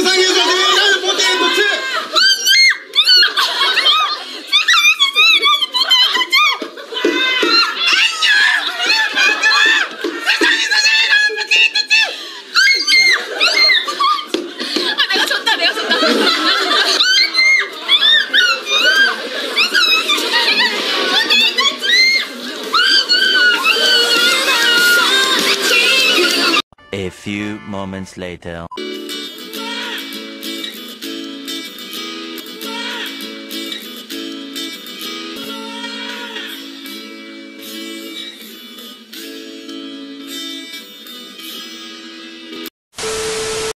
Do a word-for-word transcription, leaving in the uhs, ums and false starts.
세상에서 제일 포테이토 칩! 내가 졌다, 내가 졌다. A few moments later.